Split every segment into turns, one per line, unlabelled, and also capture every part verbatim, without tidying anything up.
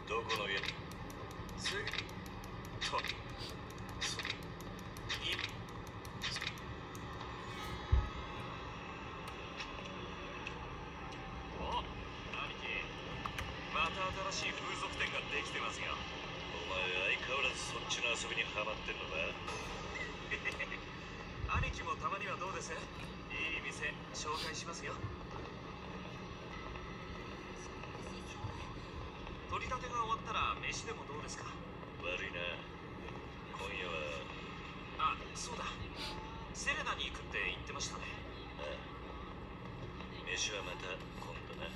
どこの家？すぐとそいお、兄貴、また新しい風俗店ができてますよ。お前相変わらずそっちの遊びにハマってんのか？兄貴もたまにはどうです？いい店紹介しますよ。取り立てが終わったら飯でもどうですか？悪いな、今夜は。あ、そうだ、セレナに行くって言ってましたね。ああ、飯はまた今度な。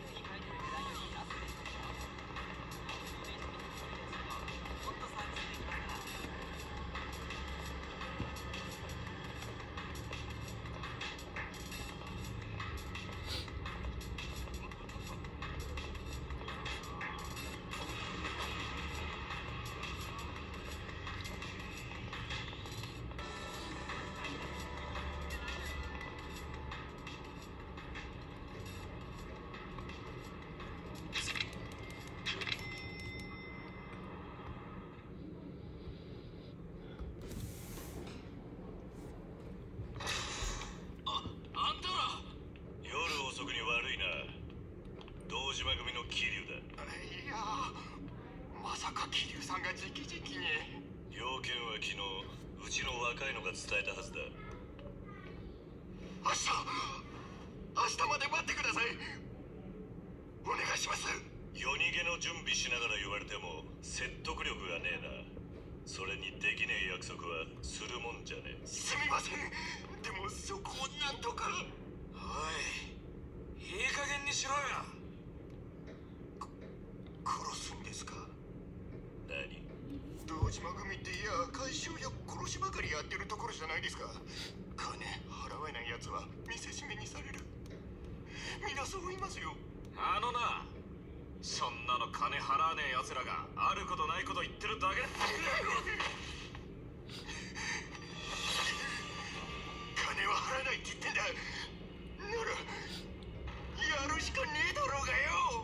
堂島組の桐生だ。
いやー、まさか桐生さんが直々に。
要件は昨日うちの若いのが伝えたはずだ。
明日明日まで待ってください。お願いします。
夜逃げの準備しながら言われても説得力がねえな。それにできねえ約束はするもんじゃねえ。
すみません、でもそこをなんとか。
おい、いい加減にしろよ。
殺すんですか？
何？
堂島組っていや回収や殺しばかりやってるところじゃないですか。金払えない奴は見せしめにされる。みんなそう言いますよ。
あのな、そんなの金払わねえ奴らがあることないこと言ってるだけ。
金は払わないって言ってんだ。ならやるしかねえだろうがよ。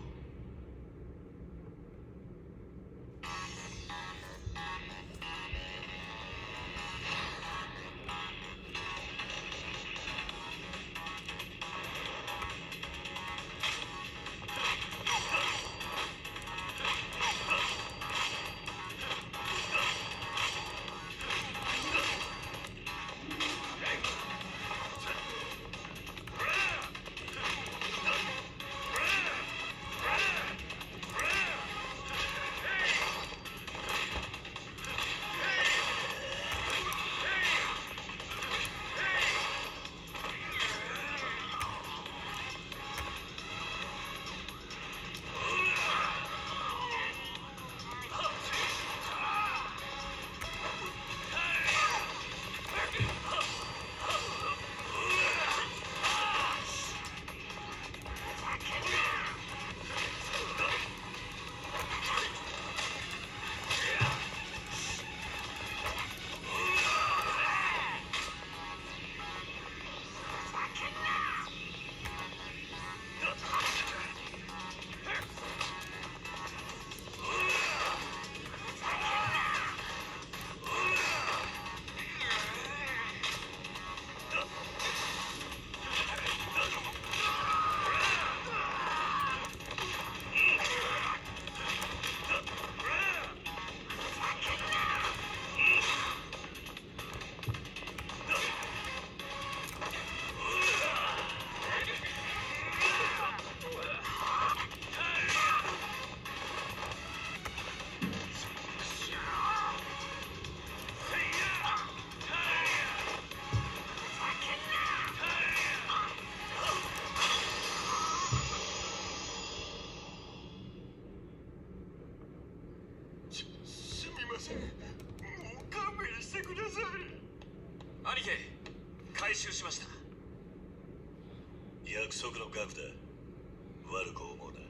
もう勘弁してください。
兄貴、回収しました。約束の額だ。悪く思うな。